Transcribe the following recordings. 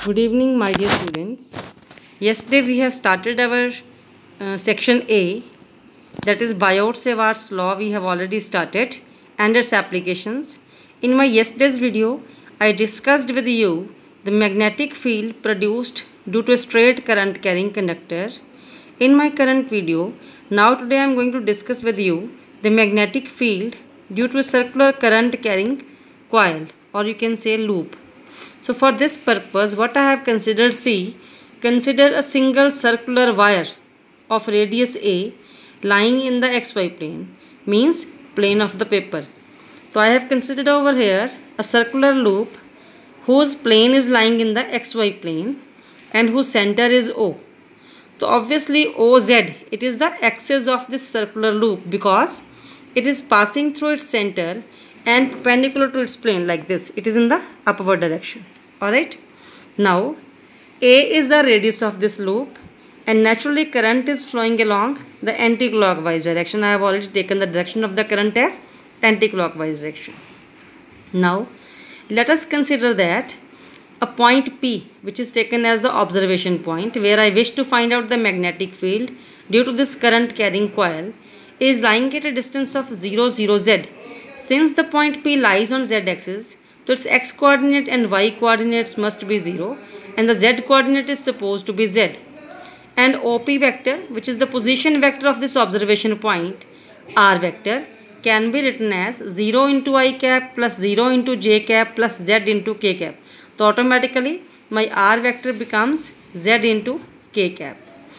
Good evening, my dear students. Yesterday we have started our section A, that is Biot-Savart's law. We have already started and its applications. In my yesterday's video, I discussed with you the magnetic field produced due to a straight current carrying conductor. In my current video, now today I am going to discuss with you the magnetic field due to a circular current carrying coil, or you can say loop. So for this purpose, what I have considered, consider a single circular wire of radius A lying in the xy plane, means plane of the paper. So I have considered over here a circular loop whose plane is lying in the xy plane and whose center is O. So obviously OZ, it is the axis of this circular loop because it is passing through its center and perpendicular to its plane like this. It is in the upward direction. Alright. Now A is the radius of this loop and naturally current is flowing along the anti-clockwise direction. I have already taken the direction of the current as anti-clockwise direction. Now let us consider that a point P, which is taken as the observation point where I wish to find out the magnetic field due to this current carrying coil, is lying at a distance of 0, 0, Z. Since the point P lies on z-axis, so its x coordinate and y coordinates must be 0 and the z coordinate is supposed to be z. And OP vector, which is the position vector of this observation point, R vector, can be written as 0 into I cap plus 0 into j cap plus z into k cap. So automatically my R vector becomes z into k cap.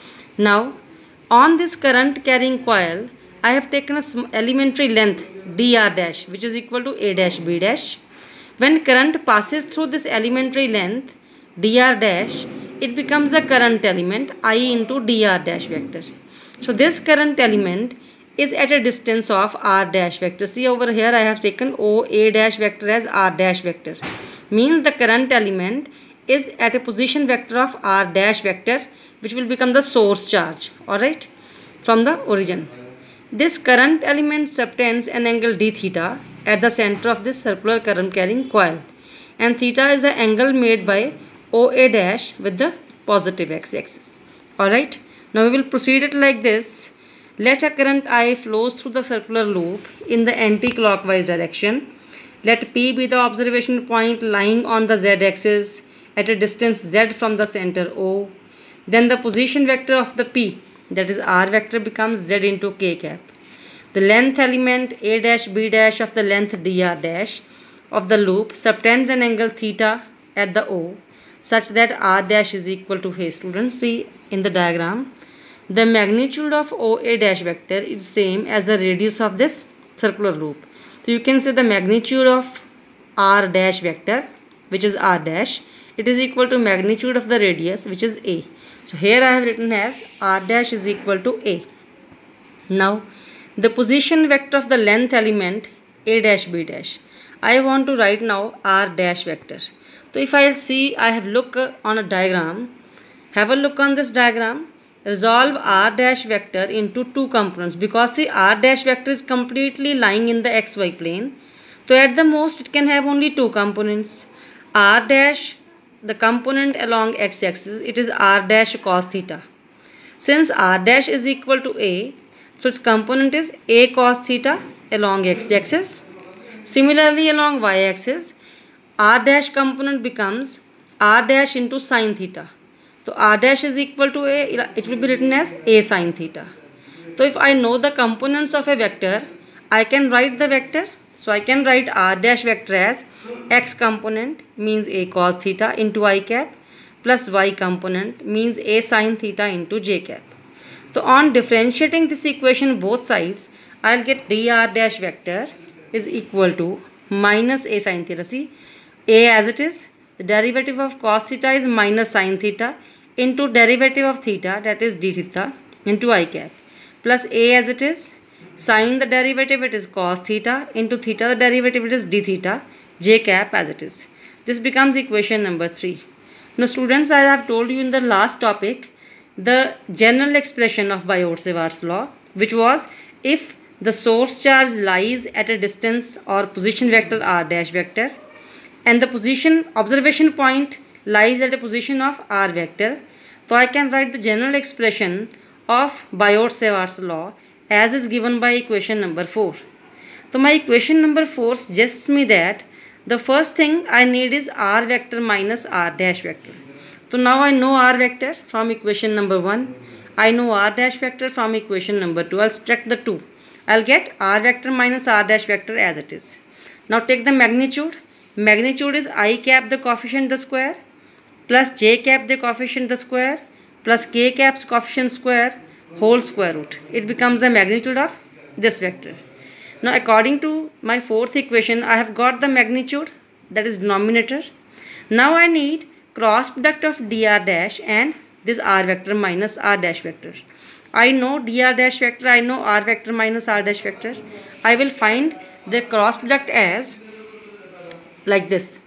Now on this current carrying coil, I have taken a elementary length dr dash, which is equal to a dash b dash. When current passes through this elementary length dr dash, it becomes a current element I into dr dash vector. So this current element is at a distance of r dash vector. See over here I have taken OA dash vector as r dash vector. Means the current element is at a position vector of r dash vector, which will become the source charge, alright, from the origin. This current element subtends an angle d theta at the center of this circular current carrying coil, and theta is the angle made by OA dash with the positive x-axis. Alright, now we will proceed it like this. Let a current I flows through the circular loop in the anti-clockwise direction. Let P be the observation point lying on the z-axis at a distance z from the center O. Then the position vector of the P, that is R vector, becomes z into k cap. The length element a dash b dash of the length dr dash of the loop subtends an angle theta at the O such that r dash is equal to, hey students, see in the diagram, the magnitude of OA dash vector is same as the radius of this circular loop. So you can say the magnitude of r dash vector, which is r dash, it is equal to magnitude of the radius, which is a. So here I have written as r dash is equal to a. Now the position vector of the length element a dash b dash, I want to write now r dash vector. So if I see, I have look on a diagram, have a look on this diagram, resolve r dash vector into two components because see r dash vector is completely lying in the xy plane. So at the most it can have only two components. R dash, the component along x-axis, it is r dash cos theta. Since r dash is equal to a, so its component is a cos theta along x-axis. Similarly along y-axis, r dash component becomes r dash into sin theta. So r dash is equal to a, it will be written as a sin theta. So if I know the components of a vector, I can write the vector. So I can write r dash vector as x component means a cos theta into I cap plus y component means a sin theta into j cap. So on differentiating this equation both sides, I will get dr dash vector is equal to minus a sin theta. See, a as it is, the derivative of cos theta is minus sin theta into derivative of theta, that is d theta, into I cap, plus a as it is, sin the derivative it is cos theta into theta the derivative it is d theta, j cap as it is. This becomes equation number 3. Now students, as I have told you in the last topic, the general expression of Biot-Savart's law, which was if the source charge lies at a distance or position vector r dash vector and the position observation point lies at a position of r vector. So I can write the general expression of Biot-Savart's law as is given by equation number 4. So my equation number 4 suggests me that the first thing I need is r vector minus r dash vector. So now I know r vector from equation number 1. I know r dash vector from equation number 2. I'll subtract the 2. I'll get r vector minus r dash vector as it is. Now take the magnitude. Magnitude is I cap the coefficient the square plus j cap the coefficient the square plus k cap's coefficient square whole square root. It becomes the magnitude of this vector. Now according to my fourth equation, I have got the magnitude, that is denominator. Now I need cross product of dr dash and this r vector minus r dash vector. I know dr dash vector, I know r vector minus r dash vector. I will find the cross product as like this.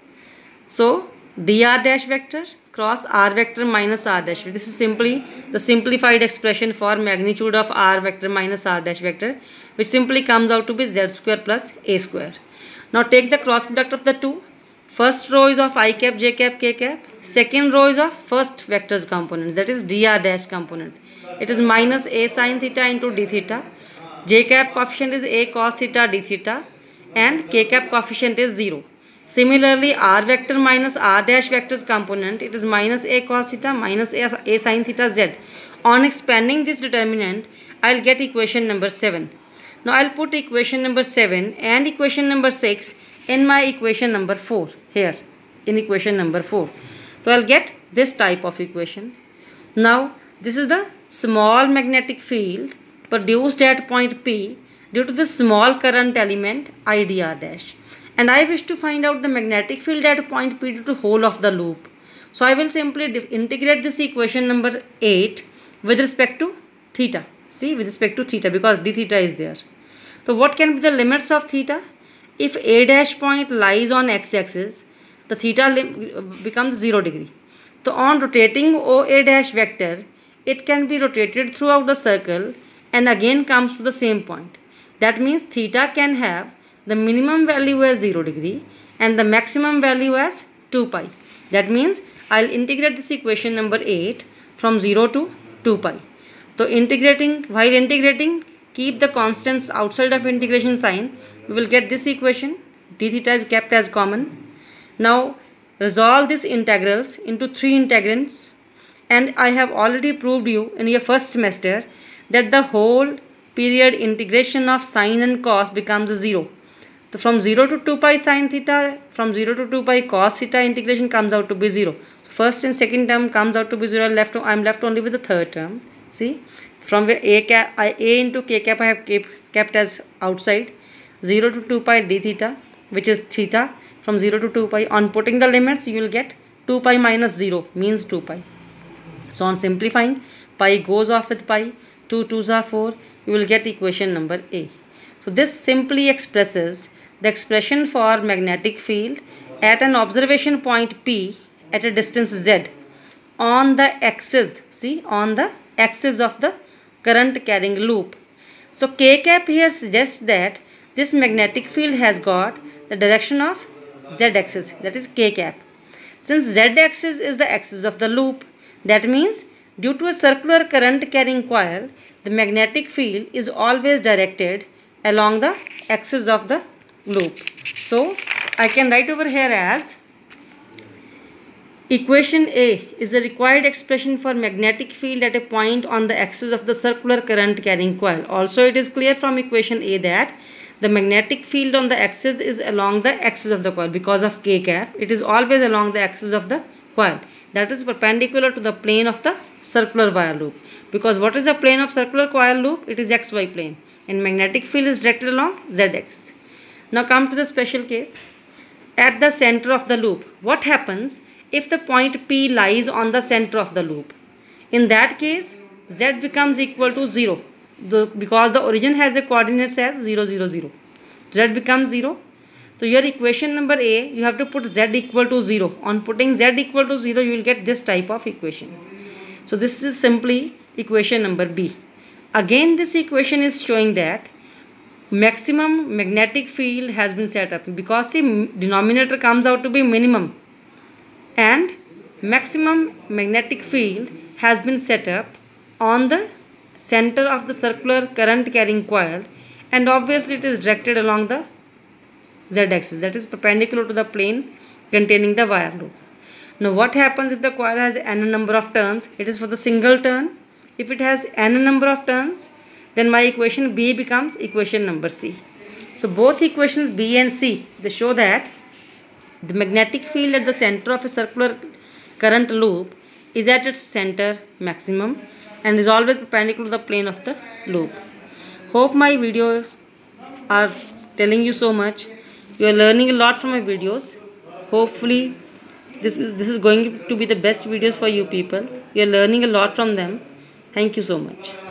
So dr dash vector cross r vector minus r dash. This is simply the simplified expression for magnitude of r vector minus r dash vector, which simply comes out to be z square plus a square. Now take the cross product of the two. First row is of I cap, j cap, k cap. Second row is of first vector's component, that is dr dash component. It is minus a sin theta into d theta. J cap coefficient is a cos theta d theta and k cap coefficient is 0. Similarly, r vector minus r dash vector's component, it is minus a cos theta minus a sin theta z. On expanding this determinant, I will get equation number 7. Now I will put equation number 7 and equation number 6 in my equation number 4 here in equation number 4. So I will get this type of equation. Now this is the small magnetic field produced at point P due to the small current element I dr dash. And I wish to find out the magnetic field at point P due to whole of the loop. So I will simply integrate this equation number 8 with respect to theta. See, with respect to theta, because d theta is there. So what can be the limits of theta? If a dash point lies on x-axis, the theta becomes 0 degree. So on rotating OA dash vector, it can be rotated throughout the circle and again comes to the same point. That means theta can have the minimum value as 0 degree and the maximum value as 2 pi. That means I'll integrate this equation number 8 from 0 to 2 pi. So while integrating, keep the constants outside of integration sign. We will get this equation. D theta is kept as common. Now resolve these integrals into 3 integrands. And I have already proved you in your first semester that the whole period integration of sine and cos becomes 0. So from 0 to 2 pi sine theta, from 0 to 2 pi cos theta integration comes out to be 0. First and second term comes out to be 0. I am left only with the third term. See, from where a into k cap I have kept as outside. 0 to 2 pi d theta, which is theta from 0 to 2 pi. On putting the limits, you will get 2 pi minus 0 means 2 pi. So on simplifying, pi goes off with pi. 2 2s are 4. You will get equation number A. So this simply expresses the expression for magnetic field at an observation point P at a distance z on the axis, see, on the axis of the current carrying loop. So k cap here suggests that this magnetic field has got the direction of z axis, that is k cap. Since z axis is the axis of the loop, that means due to a circular current carrying coil, the magnetic field is always directed along the axis of the loop. So I can write over here as equation A is the required expression for magnetic field at a point on the axis of the circular current carrying coil. Also it is clear from equation A that the magnetic field on the axis is along the axis of the coil because of k cap. It is always along the axis of the coil, that is perpendicular to the plane of the circular wire loop. Because what is the plane of circular coil loop? It is xy plane, and magnetic field is directed along z axis. Now come to the special case. At the center of the loop, what happens if the point P lies on the center of the loop? In that case, z becomes equal to 0 because the origin has a coordinates as 0 0 0. Z becomes 0. So your equation number A, you have to put z equal to 0. On putting z equal to 0, you will get this type of equation. So this is simply equation number B. Again, this equation is showing that maximum magnetic field has been set up because the denominator comes out to be minimum and Maximum magnetic field has been set up on the center of the circular current carrying coil, and obviously it is directed along the z-axis, that is perpendicular to the plane containing the wire loop. Now what happens if the coil has n number of turns? It is for the single turn. If it has n number of turns, then my equation B becomes equation number C. So both equations B and C, they show that the magnetic field at the center of a circular current loop is at its center maximum and is always perpendicular to the plane of the loop. Hope my video are telling you so much. You are learning a lot from my videos. Hopefully this is going to be the best videos for you people. You are learning a lot from them. Thank you so much.